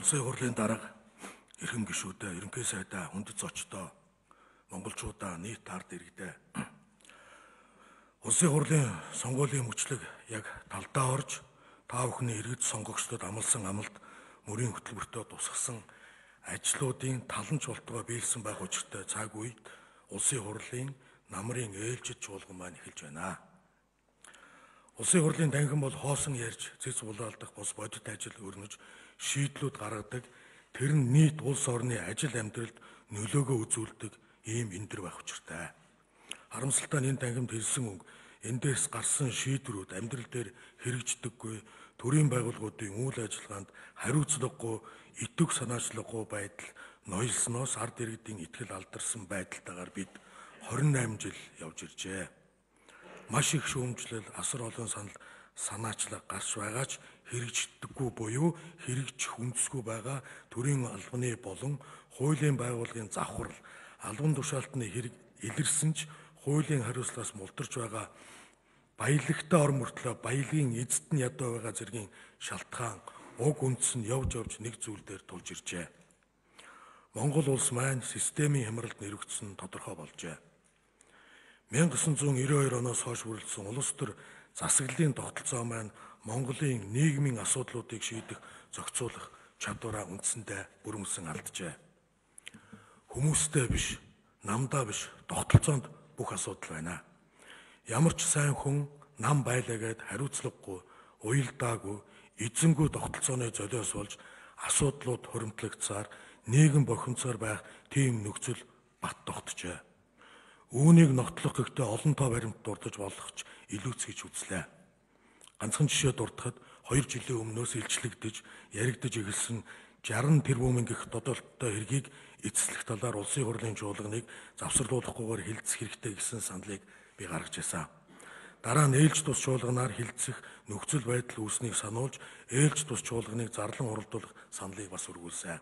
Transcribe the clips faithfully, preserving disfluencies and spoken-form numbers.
Улсын хурлын дарга эрхэм гишүүдээ, ерөнхий сайдаа, хүндэт зочдоо, монголчуудаа нийт ард иргэдээ. Улсын хурлын сонгуулийн мөчлөг яг талдаа орж, та бүхний иргэд сонгогчдод амласан амлалт мөрийн хөтөлбөртөө тусгасан ажлуудын таланч болтгоо биелсэн байх учиртай цаг үед Улсын хурлын намрын ээлжид чуулган маань эхэлж байна. Улсын хурлын танхим бол хоосон ярьж, цэц булаалдах бус бодит ажил өрнөж, шийдлүүд гаргадаг, тэр нь нийт улс орны ажил амьдралд нөлөөгөө үзүүлдэг ийм эндэр байх учиртай. Харамсалтай нь энэ танхимд хэлсэн үг, эндээс гарсан шийдвэрүүд амьдрал дээр хэрэгждэггүй, төрийн байгууллагуудын үйл ажиллагаанд хариуцлагагүй, итэг санаачлаггүй байдал ноёлсноос ард иргэдийн итгэл алдарсан байдалтайгаар бид хорин найман жил явж иржээ. Маш их шүүмжлэл, асар олон санал санаачлаг гарч байгаач хэрэгждэггүй буюу хэрэгжих үндэсгүй байгаа төрийн албаны болон хуулийн байгууллагын завхрал, албан тушаалтны хэрэг илэрсэн ч хуулийн хариуцлагаас мулдарч байгаа баялагтай ор мөртлөө баялагын эзэд нь ядуу байгаа зэргийн шалтгаан уг үндэс нь явж явж нэг зүйл дээр тулж иржээ. Монгол улс маань системийн хямралд нэрвэгдсэн тодорхой болжээ. мянга тоғыз жүз девяносто хоёр оноос хойш бүрдсэн улс төр засаглалын тогтолцоо маань Монголын нийгмийн асуудлуудыг шийдэх, зохицуулах чадвараа үндсэндээ бүрмөсөн алджээ. Хүмүүстэй биш, намдаа биш, тогтолцоонд бүх асуудал байна. Ямар ч сайн хүн нам байлаа гэд хариуцлагагүй, уялдаагүй, эзэнгүй тогтолцооны золиос болж асуудлууд хуримтлагдсаар нийгэм бохимцоор байх тийм нөхцөл бат тогтжээ. Үүнийг нотлох гэхдээ олон тоо баримт дурдж болох ч илүүц гэж үзлээ. Ганцхан жишээ дурдахад хоёр жилийн өмнөөс илчлэгдэж, яригдж эхэлсэн жаргал тэрбумын гих додолттой хэргийг эцэслэх талаар улсын хурлын чуулганыг завсарлуулахгүйгээр хилцэх хэрэгтэй гэсэн саналыг би гаргаж байсан. Дараа нь ээлж тус чуулганаар хилцэх нөхцөл байдал үүснийг сануулж, ээлж тус чуулганыг зарлан оролдуулах саналыг бас өргүүлсэн.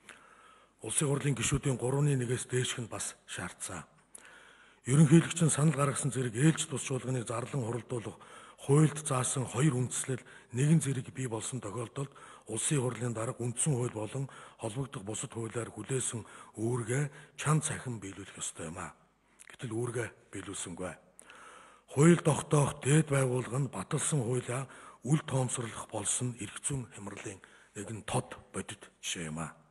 Улсын хурлын гишүүдийн гуравны нэгээс дээшх нь бас шаардсан. Ерөнхийлөгч нь санал гаргасан зэрэг ээлж тус чуулганыг зарлан оролдуулах хуульд заасан хоёр үндслэл нэгэн зэрэг бий болсон тохиолдолд улсын хурлын дарга үндсэн хууль болон холбогдох бусад хуулиар хүлээсэн үүргээ чанд цахин биелүүлэх ёстой юм а. Гэтэл үүргээ биелүүлсэнгүй. Хууль тогтоох дээд байгууллага нь баталсан хуулиа үл тоомсорлох болсон эрх зүйн хямралын нэгэн тод бодит жишээ юм а.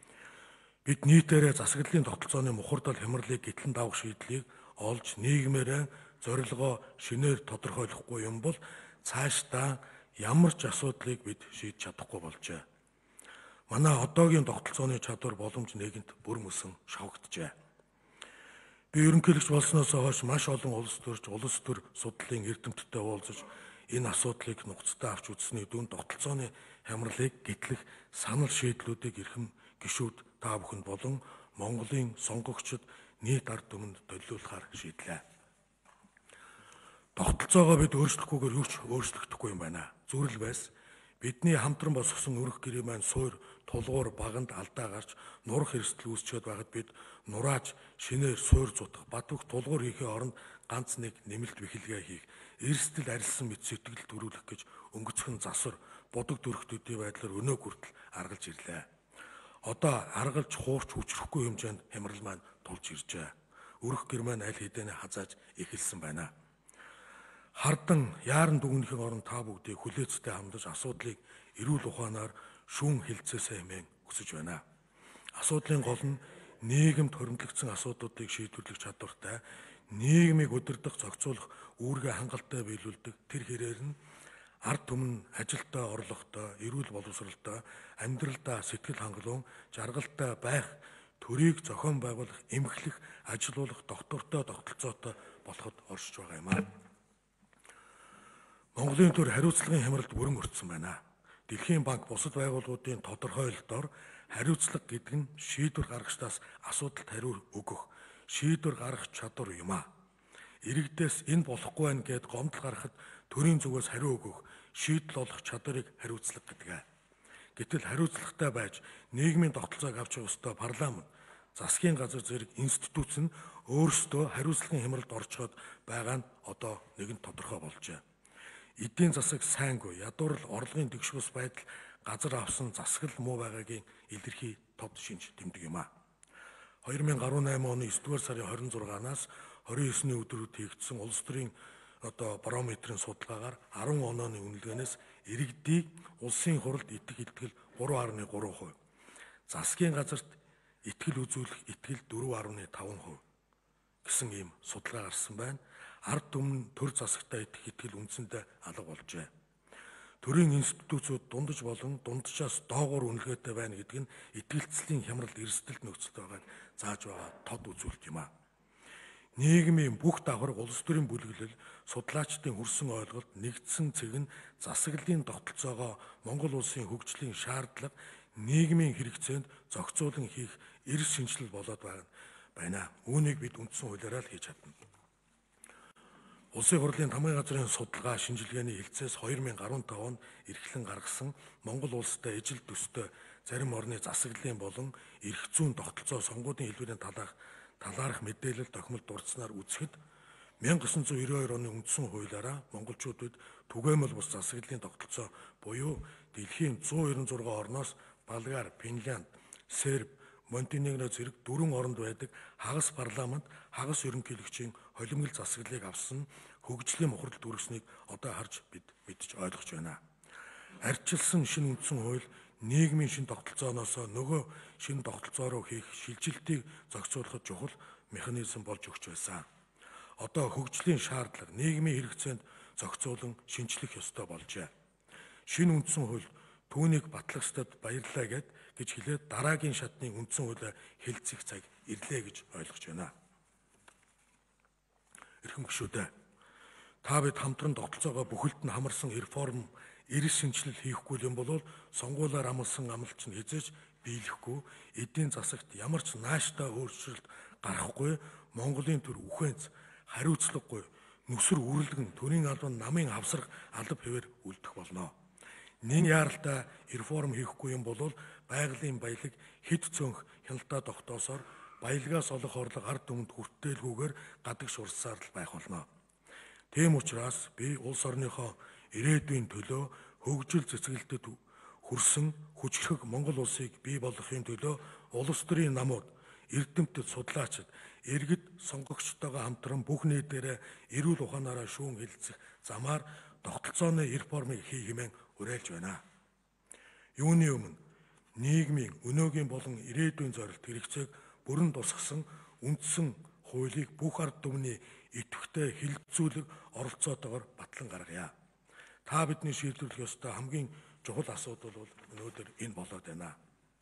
Бид нийтээрээ засаглалын тогтолцооны мухардал хямралыг гэтлэн давах шийдлийг олж нийгмээрээ зорилгоо шинээр тодорхойлохгүй юм бол цаашдаа ямар ч асуудлыг бид шийдэж чадахгүй болжээ. Манай одоогийн тогтолцооны чадвар боломж нэгэнт бүрмөсөн шавхагджээ. Би ерөнхийлөгч болсноос хойш маш олон улс төрч, улс төр судлалын эрдэмтдтэй уулзаж энэ асуудлыг нухацтай авч үзсний дүн тогтолцооны хямралыг гэтлэх санал шийдлүүдийг эрхэм гишүүд та бүхэнд болон Монголын сонгогчдод нийт ард түмэнд төлөвлөхөөр шийдлээ. Тогтолцоогоо бид өөрчлөхгүйгээр юу ч өөрчлөгдөхгүй юм байна. Зүрэл байс бидний хамтран босгосон өрх гэрээ маань суур тулгуур баганд алдаа гарч нурах эрсдэл үүсчихэд байхад бид нурааж шинээр суур зутах бадвах тулгуур хийхээ оронд ганц нэг нэмэлт бэхэлгээ хийх, эрсдэл арилсан мэт сэтгэл төрүүлэх гэж өнгөцхөн засвар будаг дүрхтүүдийн байдлаар өнөө хүртэл аргалж ирлээ. Одоо аргалж хуурч хүчрэхгүй хэмжээнд хямрал маань тулж иржээ. Өрх гэр маань аль хэдийнэ хазааж эхэлсэн байна. Хардан яаран дүгнэхийн оронд та бүгдийг хүлээцтэй хамдаж асуудлыг эрүүл ухаанаар шүүн хилцээсэй хэмээн хүсэж байна. Асуудлын гол нь нийгэмд хоригдлогдсон асуудлуудыг шийдвэрлэх чадвартай, нийгмийг удирдах, зохицуулах үүргээ хангалттай биелүүлдэг тэр хэрээр нь ард түмэн ажилдаа орлоготой, эрүүл боловсролтой, амьдралдаа сэтгэл хангалуун, жаргалтай байх, төрийг зохион байгуулах, эмхлэх, ажилуулах доктортой тогтолцоотой болоход оршиж байгаа юм аа. Монголын төр хариуцлагын хямралд бүрэн өртсөн байна. Дэлхийн банк бусад байгууллагуудын тодорхойлолтоор хариуцлага гэдэг нь шийдвэр гаргагчдаас асуудалд хариу өгөх, шийдвэр гаргах чадвар юм а. Иргэдээс энэ болохгүй байна гэд гомдол гаргахад төрийн зүгээс хариу өгөх, шийдэл олох чадварыг хариуцлага гэдэг. Гэтэл хариуцлагатай байж нийгмийн тогтолцоог авч явах ёстой парламент, засгийн газар зэрэг институц нь өөрсдөө хариуцлагын хямралд орчоод байгаа нь одоо нэгэн тодорхой болжээ. Эдийн засаг сайнгүй, ядуурл орлогын тэгш ус байдал газар авсан засаглал муу байгаагийн илэрхий тод шинж тэмдэг юм а. две тысячи десять оны есдүгээр сарын двадцать шестнаас двадцать девятны өдрүүд хийгдсэн улс төрийн одоо барометрийн судалгаагаар десять онооны үнэлгээнээс иргэдийг улсын хурлд итгэх итгэл three point three percent, засгийн газарт итгэл үзүүлэх итгэл four point five percent гэсэн ийм судалгаа гарсан байна. Ард түмэн төр засагтаа итгэх итгэл үндсэндээ алга болжээ. Төрийн институтүүд дундаж болон дунджаас доогуур үнэлгээтэй байна гэдэг нь итгэлцлийн хямрал эрсдэлт нөхцөлд байгааг зааж байгаа тод үзүүлэлт юм а. Нийгмийн бүх давхар улс төрийн бүлэглэл судлаачдын хүрсэн ойлголт нэгдсэн цэг нь засаглалын тогтолцоогоо Монгол улсын хөгжлийн шаардлага нийгмийн хэрэгцээнд зохицуулан хийх эрс шинжилэл болоод байна. Үүнийг бид үндсэн хуулиараа л хийж чадна. Улсын хурлын тамгын газрын судалгаа шинжилгээний хэлцээс две тысячи15 онд эрхлэн гаргасан Монгол улстай ижил төстэй зарим орны засаглалын болон эрх зүйн тогтолцоо сонгуулийн хэлбэрийн талаарх талаарх мэдээлэл тохимол дурдсанаар үзэхэд nineteen ninety-two оны үндсэн хуулиараа монголчуудад түгээмэл бус засаглалын тогтолцоо буюу дэлхийн one ninety six орноос Болгар, Финлянд, Серб, Монтенегро зэрэг дөрвөн оронд байдаг хагас парламент, хагас ерөнхийлөгчийн холимгол засаглалыг авсан хөгжлийн мухрал төрөснийг одоо харж бид мэдж ойлгож байна. Арчилсан шинэ үндсэн хууль нийгмийн шинэ тогтолцооноос нөгөө шинэ тогтолцоо руу хийх шилжилтийг зохицуулахад чухал механизм болж өгч байсан. Одоо хөгжлийн шаардлага нийгмийн хэрэгцээнд зохицуулан шинжлэх ёстой болжээ. Шинэ үндсэн хууль түүнийг батлахстад баярлалаа гэд гэж хэлээд дараагийн шатны үндсэн хуулиа хэлцэх цаг ирлээ гэж ойлгож байна. Эрхэм гишүүдээ, та бид хамтран тогтолцоогоо бүхэлд нь хамарсан реформ, эрс шинжилэл хийхгүй юм бол сонгуулиар амлсан амлалт нь хязгаарч биелэхгүй, эдийн засагт ямар ч нааштай өөрчлөлт гарахгүй, Монголын төр үхэнц, хариуцлагагүй, нүсэр үрлэгэн, төрийн албан намын хавсрах алба хэвээр үлдэх болно. Нин яаралтай реформ хийхгүй юм бол байгалийн баялаг хэд цөөнх хяналтаа тогтоосоор баялагаас олох орлого ард түмэнд хүртээлгүйгээр гадагш урсаар л байх болно. Тийм учраас би улс орныхоо ирээдүйн төлөө хөгжил цэцгэлдэд хүрсэн хүчрхэг Монгол улсыг бий болгохын төлөө улс төрийн намууд, эрдэмтэд, судлаачид, иргэд сонгогчтойгоо хамтран бүх нийтээрээ эрүүл ухаанаараа шүүн хэлэлцэх замаар тогтолцооны реформыг хийх хэмээн уриалж байна. Юуны өмнө нийгмийн өнөөгийн болон ирээдүйн зорилт хэрэгцээг бүрэн тусгасан үндсэн хуулийг бүх ард түмний идэвхтэй хэлэлцүүлэг оролцоотойгоор батлан гаргая. Та бидний шийдвэрлэх ёстой хамгийн чухал асуудал бол өнөөдөр энэ болоод байна.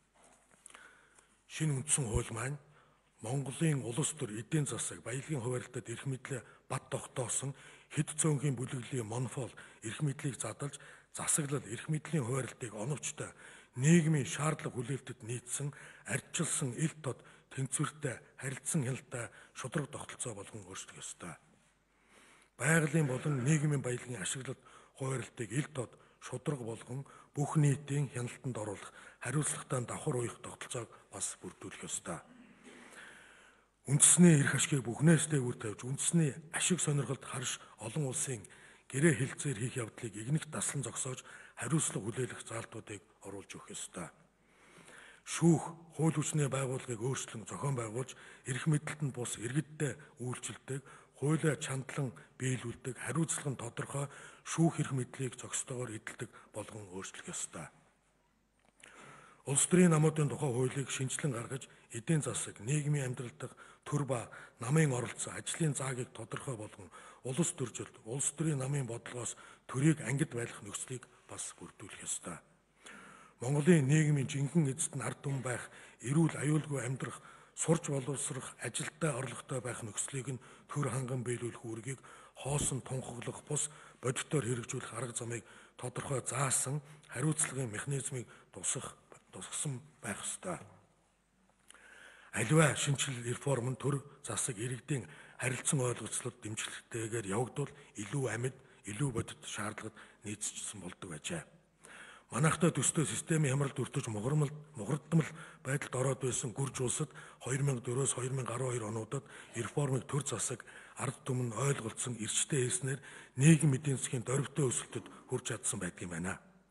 Шинэ үндсэн хууль маань Монголын улс төр эдийн засаг, баялагын хуваарлтад эрх мэдлээ бат тогтоосон хэд цөөнхийн бүлэглэлийн монопол эрх мэдлийг задалж засаглал эрх мэдлийн хуваарлтыг оновчтой нийгмийн шаардлага хүлээлтэд нийцсэн ардчилсан ил тод тэнцвэртэй харилцан хяналттай шудраг тогтолцоо болгон өөрчлөх ёстой. Байгалийн болон нийгмийн баялагын ашиглалт хуваарлтыг ил тод шудраг болгон бүх нийтийн хяналтанд оруулах хариуцлагатай давхар уях тогтолцоог бас бүрдүүлэх ёстой. Үндэсний эрх ашгийг бүхнээс дээгүүр тавьж үндэсний ашиг сонирхолд харш олон улсын гэрээ хэлцээр хийх явдлыг игнэх таслан зогсоож хариуцлага хүлээлгэх заалтуудыг оруулж өгөх ёстой. Шүүх, хууль хүчний байгууллагыг өөрчлөн зохион байгуулж эрх мэдэлтэнд бус иргэдтэй үйлчлдэг, хуулиа чандлан биелүүлдэг, хариуцлага нь тодорхой шүүх эрх мэдлийг зохистойгоор эдэлдэг болгон өөрчлөх ёстой. Улс төрийн намуудын тухай хуулийг шинжилэн гаргаж эдийн засаг, нийгмийн амьдрал дахь төр ба намын оролцоо, ажлын заагийг тодорхой болгон улс төржилт, улс төрийн намын бодлогоос төрийг ангид байлгах нөхцөлийг бас бүрдүүлэх ёстой. Монголын нийгмийн жинхэнэ эзэд нь ард түмэн байх, эрүүл аюулгүй амьдрах, сурч боловсрох, ажилдаа орлоготой байх нөхцөлийг нь төр ханган биелүүлэх үүргийг хоосон тунхаглах бус бодитоор хэрэгжүүлэх арга замыг тодорхой заасан хариуцлагын механизмыг тусах тусгасан байх ёстой. Аливаа шинжилэл реформ нь төр засаг иргэдийн харилцан ойлголцлууд дэмжлэгтэйгээр явагдвал илүү амьд, илүү бодит шаардлагад нийцчихсэн болдог байжээ. Манайхтай төстэй системийн хямралд өртөж мухармал мухардмал байдалд ороод байсан гүрж улсад two thousand four-оос two thousand twelve онуудад реформыг төр засаг ард түмэн ойлголцсон эрчтэй хэлснээр нийгэм эдийн засгийн дөрвтэй өсөлтөд хүрч чадсан байдаг юм байна.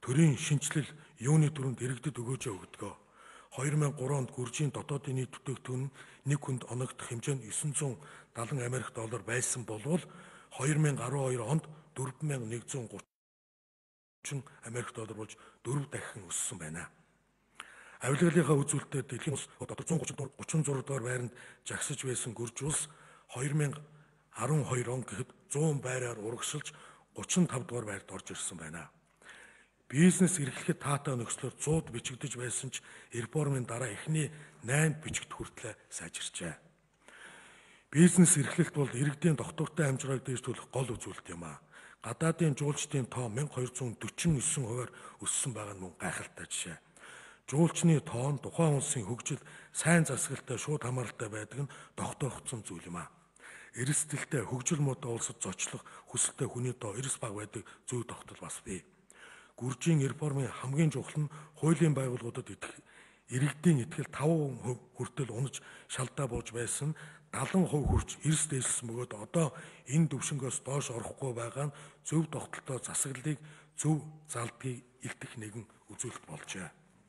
төрийн шинжилэл юуны дүрэнд иргэдэд өгөөж өгдөг. две тысячи три онд Гүржийн дотоодын нийт бүтээгдэхүүн нэг хүнд оногдох хэмжээ нь девятьсот севен Америк доллар байсан болвол две тысячи twelve онд four thousand one hundred thirty Америк доллар болж дөрв дахин өссөн байна. Авилгалынхаа үзүүлэлтээр дэлхийн улс дотор one thirty-six дугаар байранд жагсаж байсан Гүрж улс две тысячи twelve он гэхэд one hundred байраар урагшилж thirty-five дугаар байранд орж ирсэн байна. Бизнес эрхлэхэд таатай нөхцлөөр one hundred бичигдэж байсан ч реформын дараа эхний nine бичигт хүртлээр сайжирчээ. Бизнес эрхлэлт бол иргэдийн дохдуртай амжиргааг дээшлүүлэх гол үзүүлэлт юм а. Гадаадын жуулчдын тоо twelve forty-nine хувиар өссөн байгаа нь мөн гайхалтай жишээ. Жуулчны тоо нь тухайн улсын хөгжил сайн засаглалтай шууд хамааралтай байдаг нь тогтоогдсон зүйл юм а. Эрсдэлтэй хөгжил муутай улсад зочлох хүсэлтэй хүний тоо эрс бага байдаг зөв тогтол бас бий. Гүржийн реформын хамгийн чухал нь хуулийн байгууллагуудад иргэдийн итгэл five percent хүртэл унаж шалдаа бууж байсан seventy percent хүрч эрс дээшилсэн бөгөөд одоо энэ төвшнгөөс доош орохгүй байгаа нь зөв тогтолтой засаглалыг зөв залдгийг илтгэх нэгэн үзүүлэлт болжээ.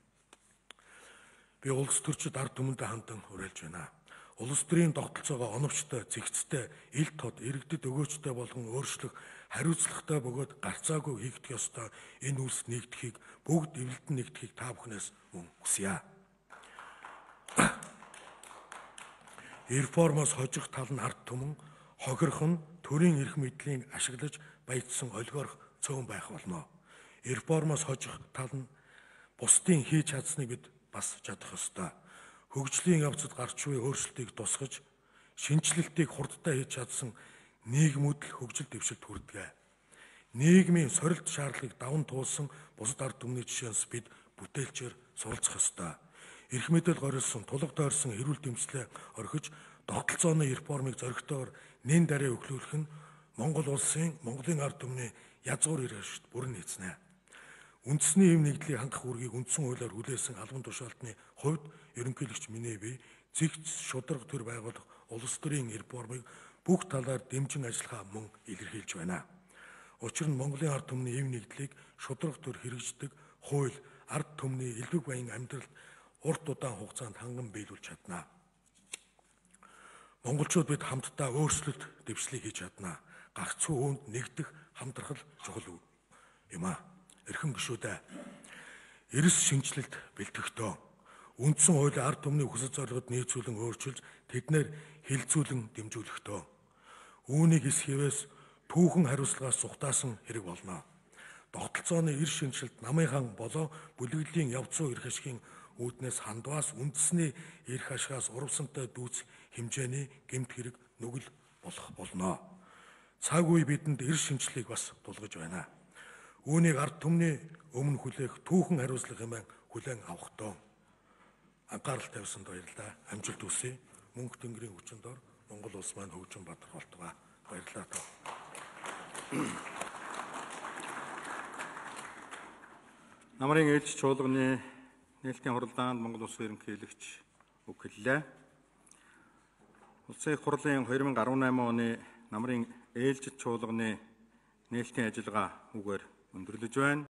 Би улс төрчид ард түмэндээ хандан уриалж байна. Улс төрийн тогтолцоогоо оновчтой, зэгцтэй, ил тод, иргэдэд өгөөжтэй болгон өөрчлөх, хариуцлагатай бөгөөд гарцаагүй хийгдэх ёстой энэ үйлс нэгдэхийг бүгд эвлэлдэн нэгдэхийг та бүхнээс мөн хүсье. Реформоос хожих тал нь ард түмэн, хохирох нь төрийн эрх мэдлийн ашиглаж баяжсан олигарх цөөн байх болно. Реформоос хожих тал нь бусдын хийж чадсныг бид бас чадах ёстой. Хөгжлийн явцад гарч буй өөрчлөлтийг тусгаж, шинжилэлтийг хурдтай хийж чадсан нийгмүүд л хөгжил дэвшилт хүрдэг. Нийгмийн сорилт шаардлагыг даван туулсан бусад ард түмний жишээс бид бүтээлчээр суралцах ёстой. Эрх мэдэл горилсон, тулга тойрсон эрүүл тэмцлээ орхиж, тогтолцооны реформыг зоригтойгоор нэн дараа өглөөлөх нь Монгол улсын, Монголын ард түмний язгуур иргэшд бүрэн нийцнэ. Үндэсний эв нэгдлийг хангах үүргийг үндсэн хуулиар хүлээсэн албан тушаалтны хувьд ерөнхийлөгч миний бие зэгц шударга төр байгуулах улс төрийн реформыг бүх талаар дэмжин ажиллахаа мөн илэрхийлж байна. Учир нь Монголын ард түмний эв нэгдлийг шударга төр хэрэгждэг хууль ард түмний элбэг баян амьдралд урт удаан хугацаанд ханган биелүүлж чадна. Монголчууд бид хамтдаа өөрчлөлт дэвшлийг хийж чадна. Гагцхүү үүнд нэгдэх хамтрах чухал юм а. Эрхэм гишүүдээ эрс шинжилэлт бэлтгэхдээ үндсэн хуулийн ард түмний хүсэл зорилгод нийцүүлэн өөрчилж тэднэр хилцүүлэн дэмжүүлэхдээ үүнийг эсхивээс түүхэн хариуцлагаас зүхтаасан хэрэг болно. Тогтолцооны эрс шинжилэлт намынхан болоо бүлэглэлийн явц руу эрх ашигын үүднээс хандваас үндэсний эрх ашигаас урвсантай дүүц хэмжээний гэмт хэрэг нүгэл болох болно. Цаг үе бидэнд эрс шинжилгээг бас тулгаж байна. Үүнийг ард түмний өмнө хүлээх түүхэн хариуцлага хэмээн хүлээн авахдаа анхаарал тавьсанд баярлалаа. Амжилт хүсье. Мөнх тэнгэрийн хүчин дор Монгол улс маань хөгжин бадархалтгаа баярлалаа. Намрын ээлж чуулганы нээлтийн хуралдаанд Монгол улсын ерөнхийлөгч үг хэллээ. Улсын их хурлын two thousand eighteen оны намрын ээлж чуулганы нээлтийн ажиллагаа үгээр өндөрлөж байна.